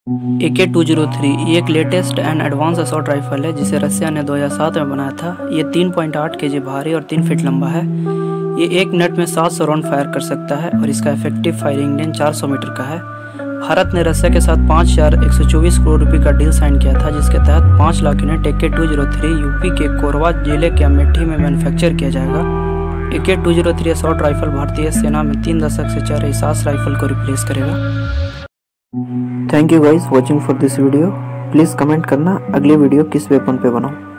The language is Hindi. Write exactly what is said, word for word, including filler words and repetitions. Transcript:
ए के टू ज़ीरो थ्री ये एक latest and advance assault rifle है जिसे रसिया ने दो हज़ार सात में बनाया था। ये तीन पॉइंट आठ केजी भारी और तीन फीट लंबा है। ये एक मिनट में सात सौ राउंड फायर कर सकता है और इसका इफेक्टिव फायरिंग रेंज चार सौ मीटर का है। भारत ने रसिया के साथ पाँच हजार एक सौ चौबीस करोड़ रुपए का डील साइन किया था, जिसके तहत पाँच lakh unit A K two zero three UP के कोरबा जिले के अमेठी में मैन्युफैक्चर किया जाएगा। A K two zero three assault rifle भारतीय सेना में तीन दशक से चल रही सास राइफल को रिप्लेस करेगा। Thank you guys watching for this video. Please comment करना अगली वीडियो किस वेपन पे बनाऊं।